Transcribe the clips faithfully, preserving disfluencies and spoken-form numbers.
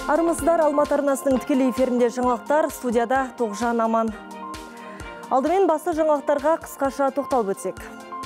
Армысыздар, Алматы арнасының тікелей эфирінде жаңалықтар, студияда Тоғжан Аман. Алдымен басты жаңалықтарға қысқаша тоқталып өтсек.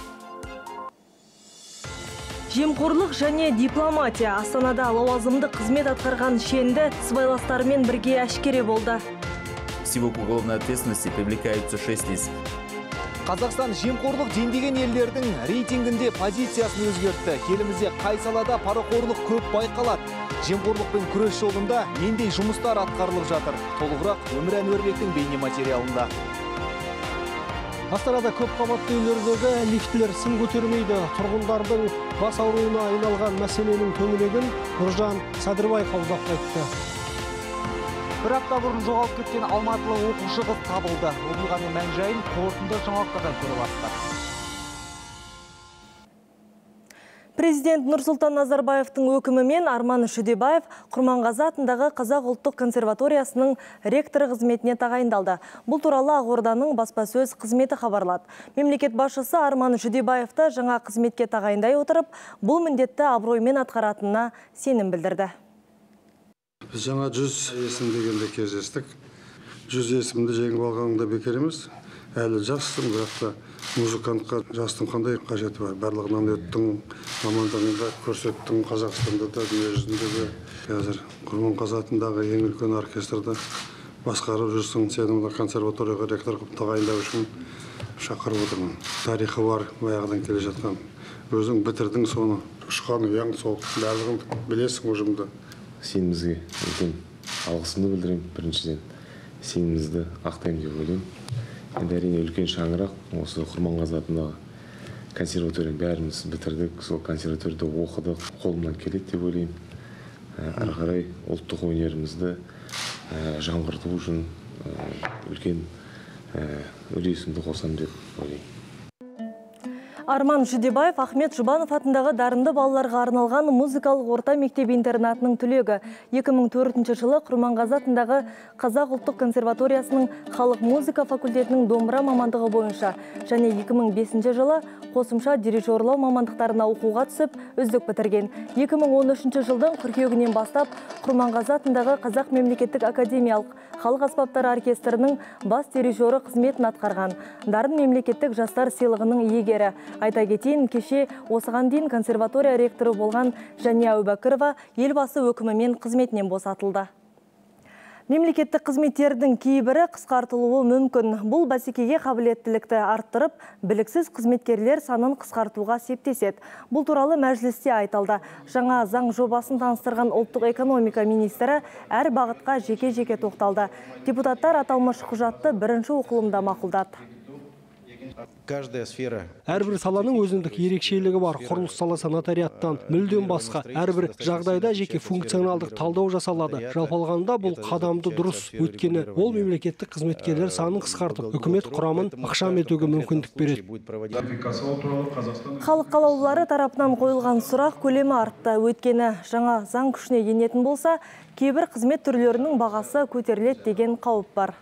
Жемқорлық және дипломатия. Астанада лауазымды қызмет атқарған шенді сыбайластарымен бірге әшкере болды. Всего к уголовной ответственности привлекаются шесть лиц. Қазақстан жемқорлық дендеген елдердің рейтингінде позициясын өзгертті. Елімізде қай салада парақорлық көп байқалады. Жемқорлықпен күрес жолында нендей жұмыстар атқарылып жатыр. Толығырақ Өмір Әнуарбектің бейне материалында. Астанада көп қабатты үйлердегі лифтілер сын көтермейді. Тұрғындардың бас ауруына айналған мәселенің төңірегін Нұржан Садырбай қаузап айтты. Бір апта бұрын жоғалып кеткен алматылық оқушы қыз табылды. Оқиғаның мән-жайын қорытынды жаңалықтардан көріп алыңыздар. Президент Нұрсұлтан Назарбаевтың өкімімен Арман Шөдебаев Құрманғазы атындағы Қазақ ұлттық консерваториясының ректоры қызметіне тағайындалды. Бұл туралы Ақорданың баспасөз қызметі хабарлады. Мемлекет басшысы Арман Шөдебаевты жаңа қызметке тағайындай отырып, бұл міндетті абыроймен атқаратынына сенім білдірді. Біз жаңа жүз есім дегенде кездестік. Жүз есімді жеңіп алғаныңда бекер емес. Әлі жастың, бірақ та музыкантқа жастың қандай қажеті бар. Барлығынан өттің, мамандығыңда көрсеттің, Қазақстанда да, дүние жүзінде де. Қазір Құрманғазы атындағы ең үлкен оркестрді басқарып жүрсің. Сені консерваторияға ректор қылып тағайындау үшін шақырып отырмын. Тарихы бар, баяғыдан келе жатқан. Өзің бітірдің соны, ұшқан ұяң сол, барлығын білесің ұжымды. Сенімізге үлкен алғысымды білдірем. Біріншіден сенімізді ақтаймын деп ойлаймын. Енді әрине үлкен шаңырақ, осы Құрманғазы атындағы консерваторияны бәріміз бітірдік, сол консерваторияда оқыдық, қолымнан келеді деп ойлаймын. Ары қарай ұлттық өнерімізді жаңғырту үшін үлкен үлесімді қосамын деп ойлаймын. Арман Шөдебаев Ахмет Жұбанов атындағы дарынды балаларға арналған музыкалық орта мектеп-интернатының түлегі. екі мың төртінші жылы Құрманғазы атындағы Қазақ ұлттық консерваториясының халық музыка факультетінің домбыра мамандығы бойынша және екі мың бесінші жылы қосымша дирижерлау мамандықтарына оқуға түсіп, үздік бітірген. екі мың он үшінші жылдың қыркүйегінен бастап Құрманғазы атындағы Қазақ мемлекеттік академиялық халық аспаптары оркестрінің бас дирижері қызметін атқарған. Дарын мемлекеттік жастар сыйлығының иегері. Айта кетейін, кеше осыған дейін консерватория ректоры болған Жәния Әубәкірова елбасы өкімімен қызметінен босатылды. Мемлекеттік қызметтердің кейбірі қысқартылуы мүмкін. Бұл бәсекеге қабілеттілікті арттырып, біліксіз қызметкерлер санын қысқартуға септеседі. Бұл туралы мәжілісте айтылды. Жаңа заң жобасын таныстырған ұлттық экономика министрі әр бағытқа жеке-жеке тоқталды. Депутаттар аталмыш құжатты бірінші оқылымда мақұлдады. Каждая сфера. Әрбір саланың өзіндік ерекшелігі бар. Құрылыс саласы нотариаттан мүлдем басқа. Әрбір жағдайда жеке функционалдық талдау жасалады. Жалпы алғанда бұл қадамды дұрыс. Өйткені ол мемлекеттік қызметкерлер санын қысқартып, үкімет құрамын ықшам етуге мүмкіндік береді. Халық қалаулылары тарапынан қойылған сұрақ көлемі артты. Өйткені жаңа заң күшіне енетін болса, кейбір қызмет түрлерінің бағасы көтеріледі деген қауіп бар.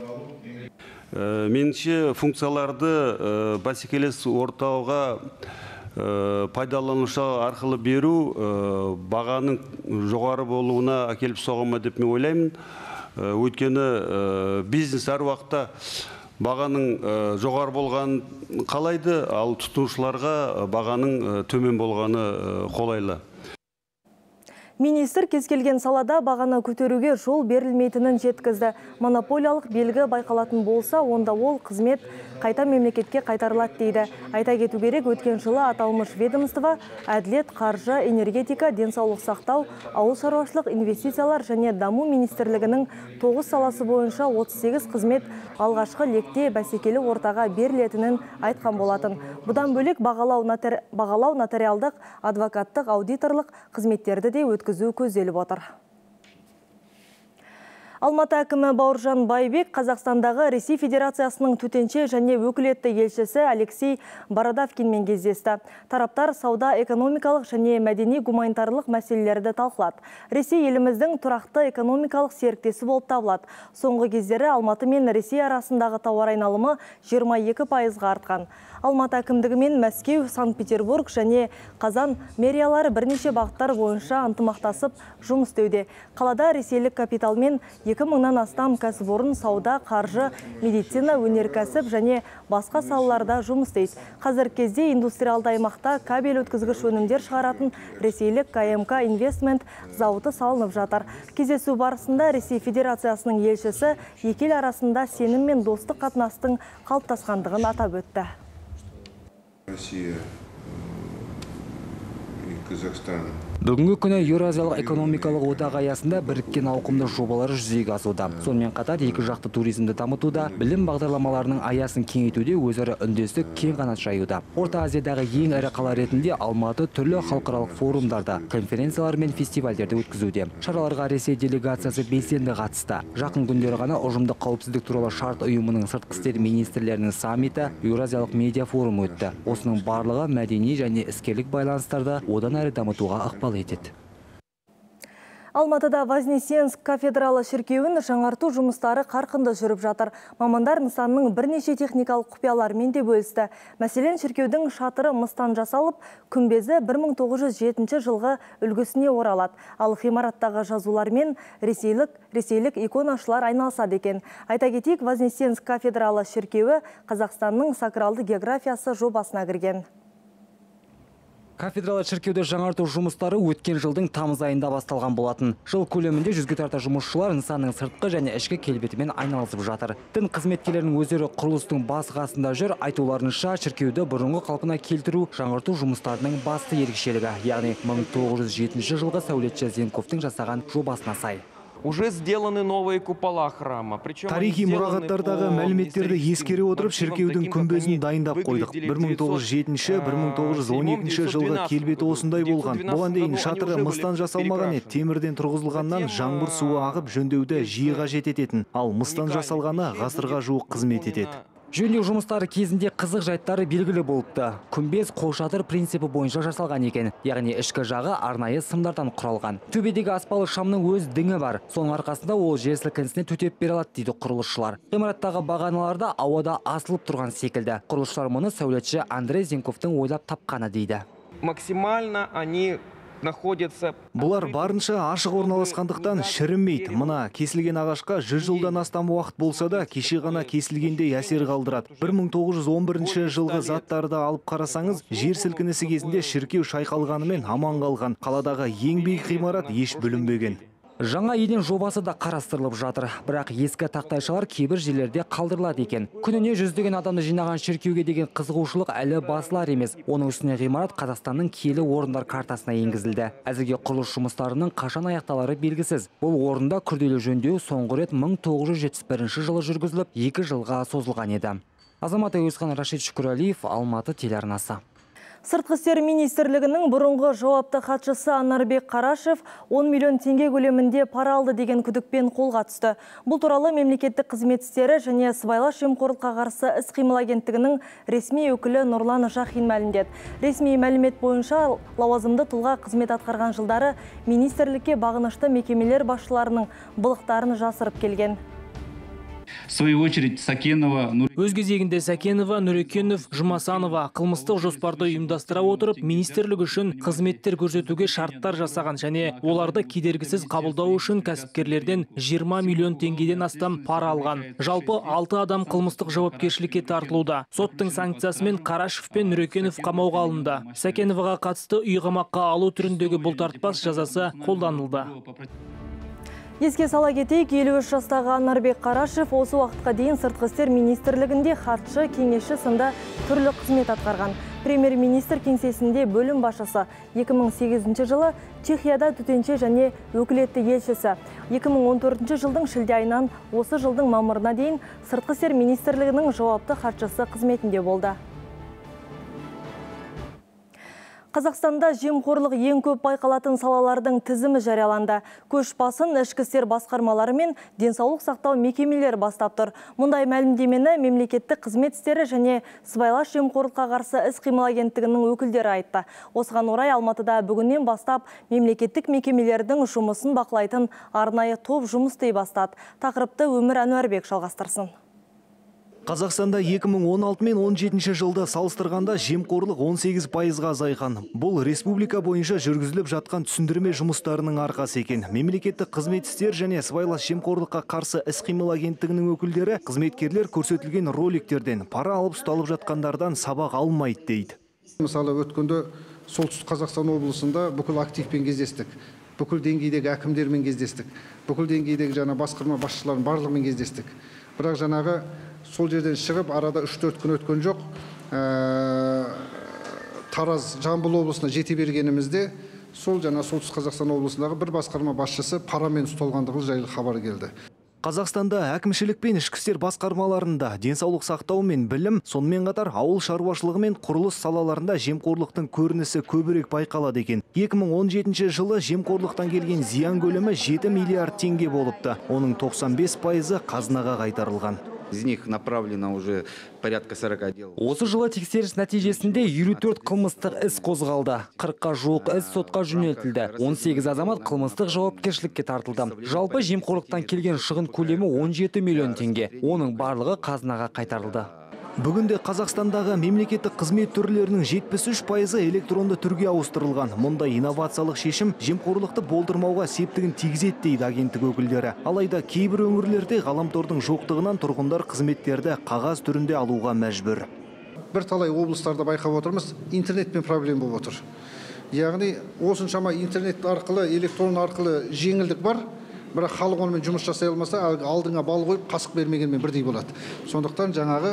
Меніңше функцияларды бәсекелес ортауға пайдаланушы арқылы беру бағаның жоғары болуына әкеліп соғыма деп мен ойлаймын. Өйткені бизнес әр уақытта бағаның жоғары болғанын қалайды, ал тұтынушыларға бағаның төмен болғаны қолайлы. Министр кез келген салада бағаны көтеруге жол берілмейтінін жеткізді. Монополиялық белгі байқалатын болса, онда ол қызмет қайта мемлекетке қайтарылады дейді. Айта кету керек, өткен жылы аталмыш ведомство әділет, қаржы, энергетика, денсаулық сақтау, ауыл шаруашылық, инвестициялар және даму министрлігінің тоғыз саласы бойынша отыз сегіз қызмет алғашқы лекте бәсекелі ортаға берілетінін айтқан болатын. Бұдан бөлек бағалау нотариалдық, адвокаттық, аудиторлық қызметтерді де өткізу көзделіп отыр. Алматы әкімі Бауыржан Байбек Қазақстандағы Ресей Федерациясының төтенше және өкілетті елшісі Алексей Бородавкинмен кездесті. Тараптар сауда, экономикалық және мәдени гуманитарлық мәселелерді талқылады. Ресей еліміздің тұрақты экономикалық серіктесі болып табылады. Соңғы кездері Алматы мен Ресей арасындағы тауар айналымы жиырма екі пайызға артқан. Алматы әкімдігі мен Мәскеу, Санкт-Петербург және Қазан мэриялары бірнеше бағыттар бойынша ынтымақтасып жұмыс істеуде. Қалада ресейлік капиталмен екі мыңнан астам кәсіпорын сауда, қаржы, медицина, өнеркәсіп және басқа салаларда жұмыс істейді. Қазіргі кезде индустриалды аймақта кабель өткізгіш өнімдер шығаратын ресейлік ка эм ка Investment зауыты салынып жатыр. Кездесу барысында Ресей Федерациясының елшісі екі ел арасында сенім мен достық қатынастың қалыптасқандығын атап өтті. Россия и Казахстан. Бүгінгі күні Еуразиялық экономикалық одақ аясында біріккен ауқымды жобалар жүзеге асуда. Сонымен қатар екі жақты туризмді дамытуда, білім бағдарламаларының аясын кеңейтуде өзара үндестік кең қанат жаюда. Орта Азиядағы ең ірі қала ретінде Алматы түрлі халықаралық форумдарда, конференциялар мен фестивальдерді өткізуде. Шараларға Ресей делегациясы белсенді қатысты. Жақын күндері ғана ұжымдық қауіпсіздік туралы шарт ұйымының сыртқы істер министрлерінің саммиті Еуразиялық медиа форумы өтті. Осының барлығы мәдени және іскерлік байланыстарды одан әрі дамытуға ықпал етеді. Алматыда Вознесенск кафедралы шіркеуін жаңарту жұмыстары қарқынды жүріп жатыр. Мамандар нысанның бірнеше техникалық құпияларымен де бөлісті. Мәселен, шіркеудің шатыры мыстан жасалып, күмбезі бір мың тоғыз жүз жетінші жылғы үлгісіне оралады. Ал ғимараттағы жазулармен ресейлік, ресейлік иконашылар айналысады екен. Айта кетейік, Вознесенск кафедралы шіркеуі Қазақстанның сакралды географиясы жобасына кірген. Кафедралы шіркеуді жаңарту жұмыстары өткен жылдың тамыз айында басталған болатын. Жыл көлемінде жүзге тарта жұмысшылар нысанның сыртқы және ішкі келбетімен айналысып жатыр. Дін қызметкерлерінің өздері құрылыстың басы қасында жүр. Айтуларынша, шіркеуді бұрынғы қалпына келтіру жаңарту жұмыстарының басты ерекшелігі, яғни мың тоғыз жүз жетінші жылғы сәулетші Зенковтың жасаған жобасына сай. Уже сделаны новые купола храма. Тарихи мұрағаттардағы мәліметтерді ескере отырып, шіркеудің күмбезін дайындап қойдық. бір мың тоғыз жүз жетінші — бір мың тоғыз жүз он екінші жылғы келбеті осындай болған. Бұған дейін шатыры мыстан жасалмаған еді, темірден тұрғызылғаннан жаңбыр суы ағып жөндеуді жиі қажет ететін. Ал мыстан жасалғаны ғасырға жуық қызмет етеді. Жөндеу жұмыстары кезінде қызық жайттары белгілі болыпты. Күмбез қолшатыр принципі бойынша жасалған екен. Яғни ішкі жағы арнайы сымдардан құралған. Төбедегі аспалы шамның өз діңі бар. Соның арқасында ол жер сілкінісіне төтеп бере алады дейді құрылысшылар. Ғимараттағы бағаналарда ауада асылып тұрған секілді. Құрылысшылар мұны сәулетші Андрей Зенковтың ойлап тапқаны дейді. Максимально они находятся. Бұлар барынша ашық орналасқандықтан шірінмейді. Мына кесілген ағашқа жүз жылдан астам уақыт болса да, кеше ғана кесілгенде әсер қалдырады. бір мың тоғыз жүз он бірінші жылғы заттарды алып қарасаңыз, жер сілкінісі кезінде шіркеу шайқалғанымен аман қалған. Қаладағы ең биік ғимарат еш бүлінбеген. Жаңа еден жобасы да қарастырылып жатыр. Бірақ ескі тақтайшалар кейбір жерлерде қалдырылады екен. Күніне жүздеген адамды жинаған шіркеуге деген қызығушылық әлі басылар емес. Оның үстіне ғимарат Қазақстанның киелі орындар картасына енгізілді. Әзірге құрылыс жұмыстарының қашан аяқталары белгісіз. Бұл орында күрделі жөндеу соңғы рет мың тоғыз жүз жетпіс бірінші жылы жүргізіліп, екі жылға созылған еді. Азамат Әуесхан, Рашид Шүкірәлиев, Алматы телеарнасы. Сыртқы істер министрлігінің бұрынғы жауапты хатшысы Анарбек Қарашев он миллион теңге көлемінде пара алды деген күдікпен қолға түсті. Бұл туралы мемлекеттік қызмет істері және сыбайлас жемқорлыққа қарсы іс-қимыл агенттігінің ресми өкілі Нұрлан Жахин мәлімдеді. Ресми мәлімет бойынша лауазымды тұлға қызмет атқарған жылдары министрлікке бағынышты мекемелер басшыларының былықтарын жасырып келген. В свою очередь, Сакенова... Өз кезегінде Сакенова, Нұрекенов, Жұмасанова қылмыстық жоспарды ұйымдастыра отырып, министрлік үшін қызметтер көрсетуге шарттар жасаған және оларды кедергісіз қабылдау үшін кәсіпкерлерден жиырма миллион теңгеден астам пара алған. Жалпы алты адам қылмыстық жауапкершілікке тартылуда. Соттың санкциясымен Қарашев пен Нұрекенов қамауға алынды. Сакеноваға қатысты үй қамаққа алу түріндегі бұлтартпас жазасы қолданылды. Еске сала кетейік, елу үш жастағы Анарбек Қарашев осы уақытқа дейін сыртқы істер министрлігінде хатшы, кеңесші сынды түрлі қызмет атқарған. Премьер-министр кеңсесінде бөлім басшысы, екі мың сегізінші жылы Чехияда төтенше және өкілетті елшісі, екі мың он төртінші жылдың шілде айынан осы жылдың мамырына дейін сыртқы істер министрлігінің жауапты хатшысы қызметінде болды. Қазақстанда жемқорлық ең көп байқалатын салалардың тізімі жарияланды. Көш басын ішкі істер басқармалары мен денсаулық сақтау мекемелері бастап тұр. Мұндай мәлімдемені мемлекеттік қызмет істері және сыбайлас жемқорлыққа қарсы іс-қимыл агенттігінің өкілдері айтты. Осыған орай Алматыда бүгіннен бастап мемлекеттік мекемелердің жұмысын бақылайтын арнайы топ жұмыс істей бастады. Тақырыпты Өмір Әнуарбек жалғастырсын. Қазақстанда екі мың он алты мен он жетінші жылды салыстырғанда жемқорлық он сегіз пайызға азайған. Бұл республика бойынша жүргізіліп жатқан түсіндірме жұмыстарының арқасы екен. Мемлекеттік қызмет істер және сыбайлас жемқорлыққа қарсы іс-қимыл агенттігінің өкілдері қызметкерлер көрсетілген роликтерден пара алып ұсталып жатқандардан сабақ алмайды дейді. Мысалы, өткенде солтүстік Қазақстан облысында бүкіл активпен кездестік. Бүкіл деңгейдегі әкімдермен кездестік. Бүкіл деңгейдегі жаңа басқарма басшыларын барлығымен кездестік. Бірақ жаңағы сол жерден шығып арада үш төрт күн өткен жоқ. Тараз, Жамбыл облысына жете бергенімізде сол жаңа солтүстік Қазақстан облысындағы бір басқарма басшысы парамен ұсталғандығы жайлы хабар келді. Қазақстанда әкімшілік пен ішкі істер басқармаларында денсаулық сақтау мен білім, сонымен қатар ауыл шаруашылығы мен құрылыс салаларында жемқорлықтың көрінісі көбірек байқалады екен. екі мың он жетінші жылы жемқорлықтан келген зиян көлемі жеті миллиард теңге болыпты. Оның тоқсан бес пайызы қазынаға қайтарылған. Из них направлено уже порядка сорока дел. Осы жылы тексеріс нәтижесінде елу төрт қылмыстық іс қозғалды. қырыққа жуық іс сотқа жөнелтілді. он сегіз азамат қылмыстық жауапкершілікке тартылды. Жалпы жемқорлықтан келген шығын көлемі он жеті миллион теңге. Оның барлығы қазынаға қайтарылды. Бүгінде Қазақстандағы мемлекеттік қызмет түрлерінің жетпіс үш пайызы электронды түрге ауыстырылған. Мұндай инновациялық шешім жемқорлықты болдырмауға септігін тигізеді дейді агенттік өкілдері. Алайда кейбір өңірлерде ғаламтордың жоқтығынан тұрғындар қызметтерді қағаз түрінде алуға мәжбүр. Бір талай облыстарда байқап отырмыз, интернетпен проблема болып отыр. Яғни осыншама интернет арқылы, электрон арқылы жеңілдік бар. Бірақ халық онымен жұмыс жасай алмаса, алдыңа бал қойып, қасық бермегенмен бірдей болады. Сондықтан жаңағы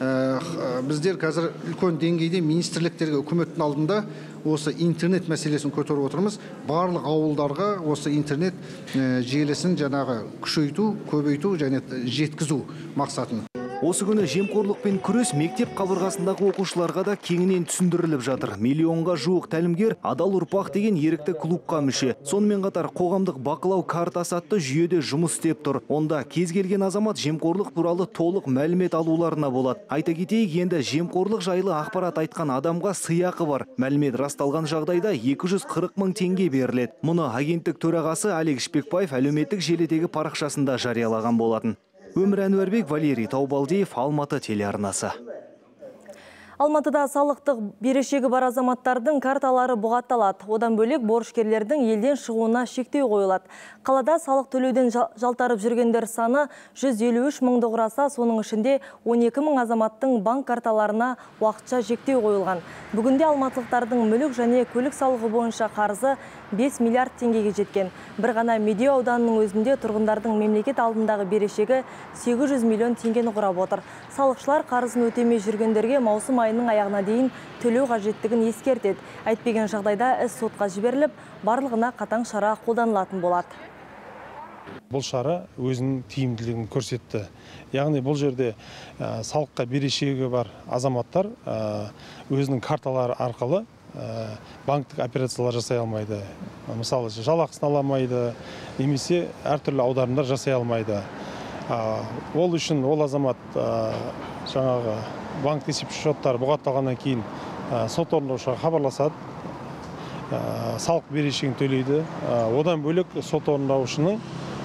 біздер қазір үлкен деңгейде министрліктерге, үкіметтің алдында осы интернет мәселесін көтеріп отырмыз. Барлық ауылдарға осы интернет желісін жаңағы күшейту, көбейту және жеткізу мақсатын. Осы күні жемқорлықпен күрес мектеп қабырғасындағы оқушыларға да кеңінен түсіндіріліп жатыр. Миллионға жуық тәлімгер адал ұрпақ деген ерікті клубқа мүше. Сонымен қатар қоғамдық бақылау картасы атты жүйеде жұмыс істеп тұр. Онда кез келген азамат жемқорлық туралы толық мәлімет алуларына болады. Айта кетейік, енді жемқорлық жайлы ақпарат айтқан адамға сыйақы бар. Мәлімет расталған жағдайда екі жүз қырық мың теңге беріледі. Мұны агенттік төрағасы Олег Шпекбаев әлеуметтік желідегі парақшасында жариялаған болатын. Өмір Әнуарбек, Валерий Таубалдиев, Алматы телеарнасы. Алматыда салықтық берешегі бар азаматтардың карталары бұғатталады. Одан бөлек борышкерлердің елден шығуына шектеу қойылады. Қалада салық төлеуден жалтарып жүргендер саны жүз елу үш мыңды құраса, соның ішінде он екі мың азаматтың банк карталарына уақытша шектеу қойылған. Бүгінде алматылықтардың мүлік және көлік салығы бойынша қарызы бес миллиард теңгеге жеткен. Бір ғана Медеу ауданының өзінде тұрғындардың мемлекет алдындағы берешегі сегіз жүз миллион теңгені құрап отыр. Салықшылар қарызын өтемей жүргендерге маусым айының аяғына дейін төлеу қажеттігін ескертеді. Әйтпеген жағдайда іс сотқа жіберіліп, барлығына қатаң шара қолданылатын болады. Бұл шара өзінің тиімділігін көрсетті. Яғни бұл жерде салыққа берешегі бар азаматтар өзінің карталары арқылы банктік операциялар жасай алмайды. Мысалы, жалақысын ала алмайды, немесе әртүрлі аударымдар жасай алмайды. Ол үшін ол азамат жаңағы банк есепшоттары бұғатталғаннан кейін сот орындаушыға хабарласады, салық берешегін төлейді. Одан бөлек сот орындаушының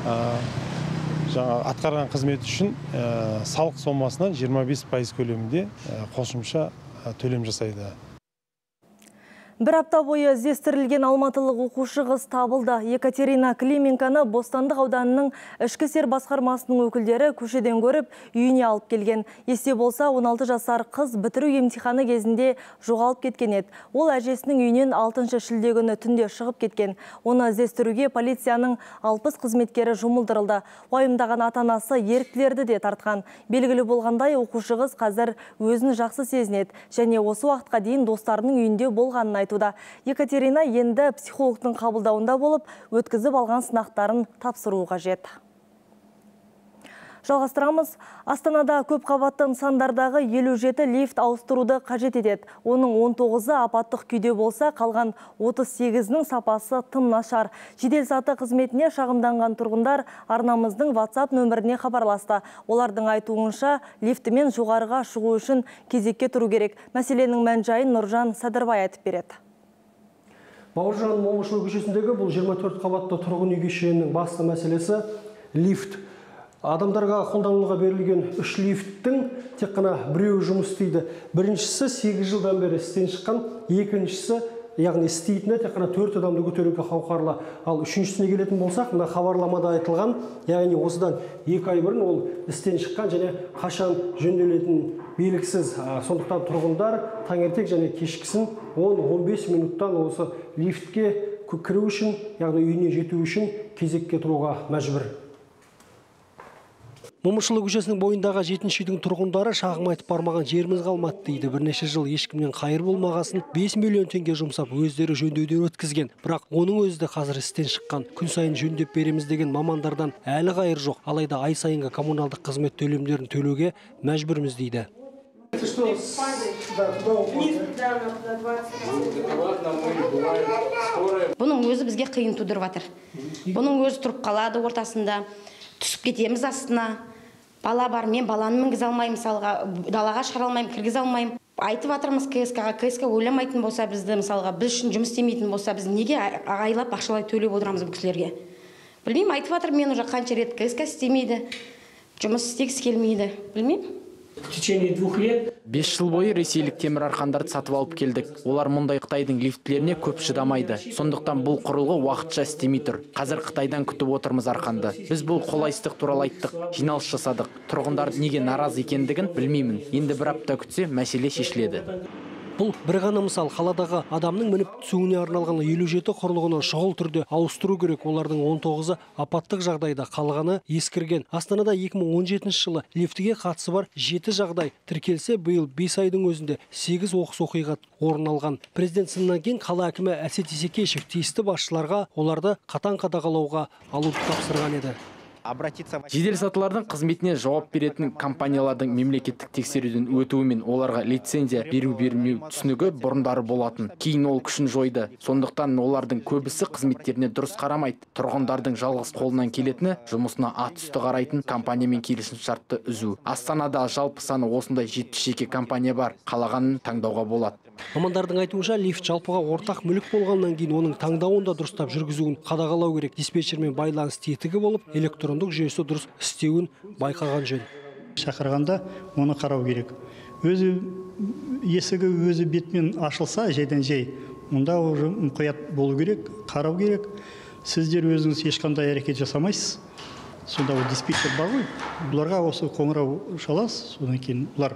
жаңа атқарған қызмет үшін салық сомасынан жиырма бес пайыз көлемінде қосымша төлем жасайды. Бір апта бойы іздестірілген алматылық оқушы қыз табылды. Екатерина Клименканы Бостандық ауданының ішкі істер басқармасының өкілдері көшеден көріп, үйіне алып келген. Есте болса, он алты жасар қыз бітіру емтиханы кезінде жоғалып кеткен еді. Ол әжесінің үйінен алтыншы шілде күні түнде шығып кеткен. Оны іздестіруге полицияның алпыс қызметкері жұмылдырылды. Уайымдаған ата-анасы еріктілерді де тартқан. Белгілі болғандай, оқушы қыз қазір өзін жақсы сезінеді және осы уақытқа дейін достарының үйінде болғанын айтты. Екатерина енді психологтың қабылдауында болып, өткізіп алған сынақтарын тапсыруы қажет. Жалғастырамыз. Астанада көп қабатты нысандардағы елу жеті лифт ауыстыруды қажет етеді. Оның он тоғызы апаттық күйде болса, қалған отыз сегізінің сапасы тым нашар. Жеделсаты қызметіне шағымданған тұрғындар арнамыздың WhatsApp нөміріне хабарласты. Олардың айтуынша лифтімен жоғарыға шығу үшін кезекке тұру керек. Мәселенің мән-жайын Нұржан Садырбай айтып береді. Бауыржан Момышұлы көшесіндегі бұл жиырма төрт қабатты тұрғын үй кешенінің басты мәселесі лифт. Адамдарға қолдануға берілген үш лифттің тек қана біреуі жұмыс істейді. Біріншісі сегіз жылдан бері істен шыққан, екіншісі, яғни істейтіні тек қана төрт адамды көтеруге қауқарлы. Ал үшіншісіне келетін болсақ, мына хабарламада айтылған, яғни осыдан екі ай бұрын ол істен шыққан және қашан жөнделетін белгісіз. Сондықтан тұрғындар таңертең және кешкісін он он бес минуттан осы лифтке кіру үшін, яғни үйіне жету үшін кезекке тұруға мәжбүр. Момышұлы көшесінің бойындағы жетінші үйдің тұрғындары шағым айтып бармаған жеріміз қалмады дейді. Бірнеше жыл ешкімнен қайыр болмағасын бес миллион теңге жұмсап өздері жөндеуден өткізген. Бірақ оның өзі де қазір істен шыққан. Күн сайын жөндеп береміз деген мамандардан әлі қайыр жоқ. Алайда ай сайынғы коммуналдық қызмет төлемдерін төлеуге мәжбүрміз дейді. Бұның өзі бізге қиын тудырып жатыр. Бұның өзі тұрып қалады ортасында, түсіп кетеміз астына. Бала бар, мен баланы мінгізе алмаймын, мысалға, далаға шығара алмаймын, кіргізе алмаймын. Айтып жатырмыз КСК-ға, КСК ойламайтын болса бізді, мысалға, біз үшін жұмыс істемейтін болса, біз неге ағайлап ақшалай төлеп отырамыз бұл кісілерге? Білмеймін, айтып жатыр, мен уже қанша рет КСК істемейді, жұмыс істегісі келмейді, білмеймін. В течение двух лет бес жыл бойы ресейлік темір арқандарды сатып алып келдік. Олар мұндай Қытайдың лифтлеріне көп шыдамайды. Сондықтан бұл құрылғы уақытша істемей тұр. Қазір Қытайдан күтіп отырмыз арқанды. Біз бұл қолайсыздық туралы айттық, жиналыс жасадық. Тұрғындар неге наразы екендігін білмеймін. Енді бір апта күтсе, мәселе шешіледі. Бұл бір ғана мысал. Қаладағы адамның мініп түсуіне арналған елу жеті құрылғыны шұғыл түрде ауыстыру керек. Олардың он тоғызы апаттық жағдайда, қалғаны ескірген. Астанада екі мың он жетінші жылы лифтіге қатысы бар жеті жағдай тіркелсе, биыл бес айдың өзінде сегіз оқыс оқиға орын алған. Президент сынынан кейін қала әкімі Әсет Исекешев тиісті басшыларға оларды қатаң қадағалауға алуды тапсырған еді. Жеделсатылардың қызметіне жауап беретін компаниялардың мемлекеттік тексеруден өтуімен оларға лицензия беру бермеу түсінігі бұрындары болатын. Кейін ол күшін жойды. Сондықтан олардың көбісі қызметтеріне дұрыс қарамайды. Тұрғындардың жалғыз қолынан келетіні жұмысына ат үсті қарайтын компаниямен келісімшартты үзу. Астанада жалпы саны осындай жетпіс жеке компания бар. Қалағанын таңдауға болады. Мамандардың айтуынша лифт жалпыға ортақ мүлік болғаннан кейін оның таңдауын да дұрыстап жүргізуін қадағалау керек. Диспетчермен байланыс тетігі болып, электрондық жүйесі дұрыс істеуін байқаған жөн. Шақырғанда оны қарау керек. Өзі есігі өзі бетмен ашылса, жайдан жай, мұнда уже мұқият болу керек, қарау керек. Сіздер өзіңіз ешқандай әрекет жасамайсыз. Сонда ол диспетчер бар ғой. Бұларға осы қоңырау шаласыз, содан кейін бұлар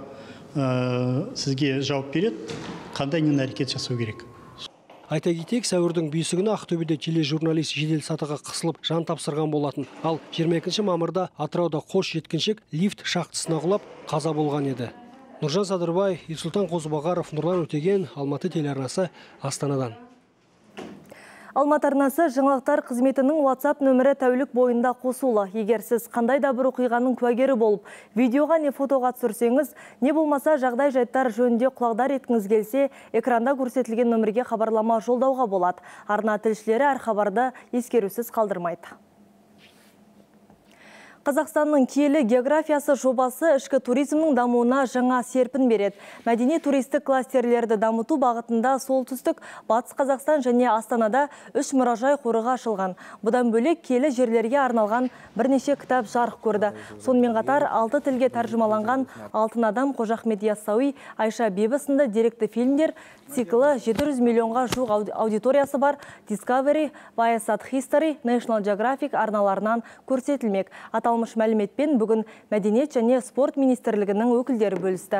сізге жауап береді, қандай нені әрекет жасау керек. Айта кетейік, сәуірдің бесі күні Ақтөбеде тележурналист жедел сатыға қысылып жан тапсырған болатын. Ал жиырма екінші мамырда Атырауда қос жеткіншек лифт шахтасына құлап қаза болған еді. Нұржан Садырбай, Ерсұлтан Қозыбағаров, Нұрлан Өтеген, Алматы телеарнасы, Астанадан. Алматы арнасы жаңалықтар қызметінің WhatsApp нөмірі тәулік бойында қосулы. Егер сіз қандай да бір оқиғаның куәгері болып, видеоға не фотоға түсірсеңіз, не болмаса жағдай жайттар жөнінде құлағдар еткіңіз келсе, экранда көрсетілген нөмірге хабарлама жолдауға болады. Арна тілшілері әр хабарды ескерусіз қалдырмайды. Қазақстанның киелі географиясы жобасы ішкі туризмнің дамуына жаңа серпін береді. Мәдени туристік кластерлерді дамыту бағытында солтүстік, батыс Қазақстан және Астанада үш мұражай қорығы ашылған. Бұдан бөлек киелі жерлерге арналған бірнеше кітап жарық көрді. Сонымен қатар алты тілге тәржімаланған Алтын адам, Қожа Ахмет Яссауи, Айша Бибі сынды деректі фильмдер циклы жеті жүз миллионға жуық аудиториясы бар Discovery, Viasat History, National Geographic арналарынан көрсетілмек. Аталмыш мәліметпен бүгін Мәдениет және спорт министрлігінің өкілдері бөлісті.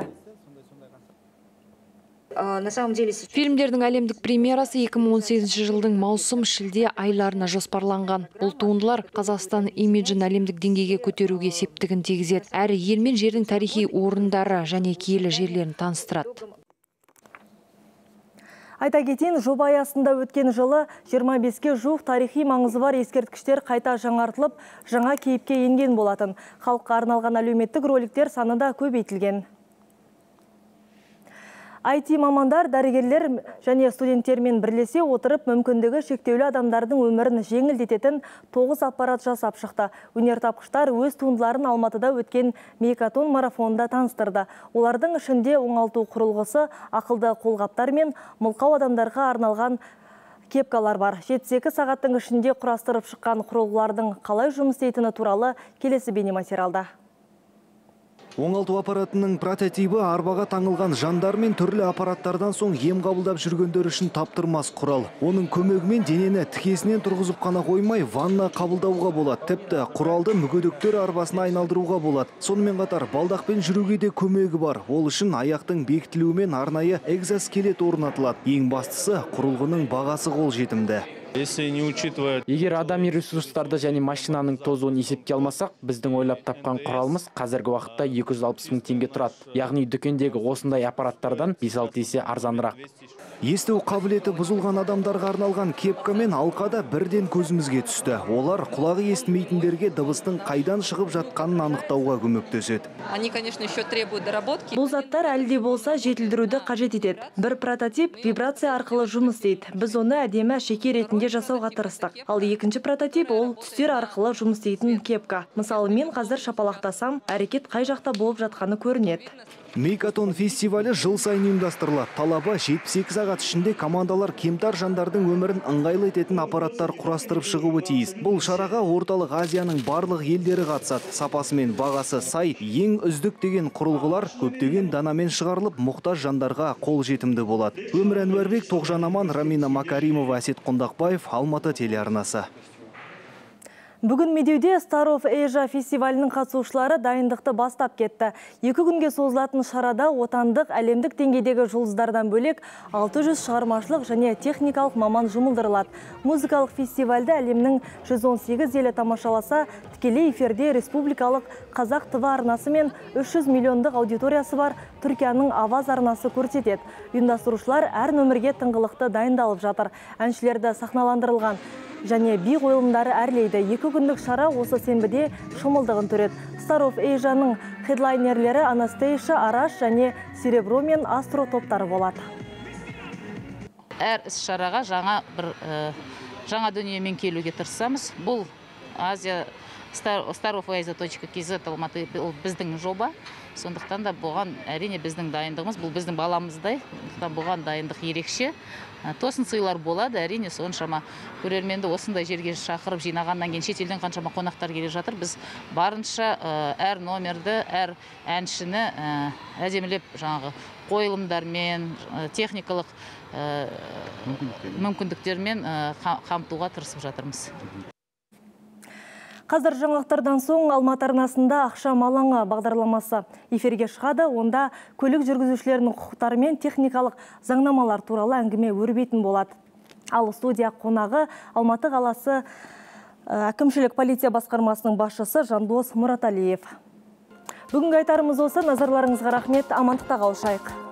Фильмдердің әлемдік премьерасы екі мың он сегізінші жылдың маусым-шілде айларына жоспарланған. Бұл туындылар Қазақстан имиджін әлемдік деңгейге көтеруге септігін тигізеді. Әрі ел мен жердің тарихи орындары және киелі жерлерін таныстырады. Айта кетейін, жоба аясында өткен жылы жиырма беске жуық тарихи маңызы бар ескерткіштер қайта жаңартылып, жаңа кейіпке енген болатын. Халыққа арналған әлеуметтік роликтер саны да көбейтілген. ай ти мамандар, дәрігерлер және студенттермен бірлесе отырып, мүмкіндігі шектеулі адамдардың өмірін жеңілдететін тоғыз аппарат жасап шықты. Өнертапқыштар өз туындыларын Алматыда өткен Мейкатон марафонында таныстырды. Олардың ішінде оңалту құрылғысы, ақылды қолғаптар мен мылқау адамдарға арналған кепкалар бар. жетпіс екі сағаттың ішінде құрастырып шыққан құрылғылардың қалай жұмыс істейтіні туралы келесі бейнематериалда. Оңалту аппаратының прототипі арбаға таңылған жандар мен түрлі аппараттардан соң ем қабылдап жүргендер үшін таптырмас құрал. Оның көмегімен денені тікесінен тұрғызып қана қоймай, ванна қабылдауға болады. Тіпті құралды мүгедектер арбасына айналдыруға болады. Сонымен қатар балдақпен жүруге де көмегі бар. Ол үшін аяқтың бекітілуімен арнайы экзоскелет орнатылады. Ең бастысы, құрылғының бағасы қолжетімді. Егер адами ресурстарды және машинаның тозуын есепке алмасақ, біздің ойлап тапқан құралымыз қазіргі уақытта екі жүз алпыс мың теңге тұрады. Яғни дүкендегі осындай аппараттардан бес алты есе арзанырақ. Есту қабілеті бұзылған адамдарға арналған кепка мен алқада бірден көзімізге түсті. Олар құлағы естімейтіндерге дыбыстың қайдан шығып жатқанын анықтауға көмектеседі. Они, конечно, еще требуют доработки. Бұл заттар әлі де болса жетілдіруді қажет етеді. Бір прототип вибрация арқылы жұмыс істейді. Біз оны әдемі шеке ретінде жасауға тырыстық. Ал екінші прототип ол түстер арқылы жұмыс істейтін кепка. Мысалы, мен қазір шапалақтасам, әрекет қай жақта болып жатқаны көрінеді. Мейкатон фестивалі жыл сайын ұйымдастырылады. Талабы жетпіс екі сағат ішінде командалар кемтар жандардың өмірін ыңғайлы ететін аппараттар құрастырып шығуы тиіс. Бұл шараға Орталық Азияның барлық елдері қатысады. Сапасы мен бағасы сай, ең үздік деген құрылғылар көптеген данамен шығарылып, мұқтаж жандарға қолжетімді болады. Өмір Әнуарбек, Тоғжан Аман, Рамина Макаримова, Әсет Қондақбаев, Алматы телеарнасы. Бүгін Медеуде Star of Asia фестивалінің қатысушылары дайындықты бастап кетті. Екі күнге созылатын шарада отандық, әлемдік деңгейдегі жұлдыздардан бөлек алты жүз шығармашылық және техникалық маман жұмылдырылады. Музыкалық фестивальді әлемнің жүз он сегіз елі тамашаласа, тікелей эфирде республикалық Қазақ ТВ арнасы мен үш жүз миллиондық аудиториясы бар Түркияның Аваз арнасы көрсетеді. Ұйымдастырушылар әр нөмірге тыңғылықты дайындалып жатыр. Әншілерді сахналандырылған және би қойылымдары әрлейді. Екі күндік шара осы сенбіде шымылдығын түреді. Star of Asia-ның хедлайнерлері Анастейша, Араш және Серебро мен Астро топтары болады. Әр іс шараға жаңа бір жаңа дүниемен келуге тырысамыз. Бұл Азия Star of Asia точка кз Алматы біздің жоба. Сондықтан да бұған әрине біздің дайындығымыз, бұл біздің баламыздай. Сондықтан бұған дайындық ерекше. Тосын сыйлар болады, әрине соншама көрерменді осындай жерге шақырып жинағаннан кейін шетелден қаншама қонақтар келе жатыр. Біз барынша әр номерді, әр әншіні әдемілеп жаңағы қойылымдармен, техникалық мүмкіндіктермен қамтуға тырысып жатырмыз. Қазір жаңалықтардан соң Алматы арнасында ақшам алаңы бағдарламасы эфирге шығады. Онда көлік жүргізушілерінің құқықтары мен техникалық заңнамалар туралы әңгіме өрбейтін болады. Ал студия қонағы Алматы қаласы әкімшілік полиция басқармасының басшысы Жандос Мұраталиев. Бүгінгі айтарымыз осы. Назарларыңызға рахмет. Амандықта қалышайық.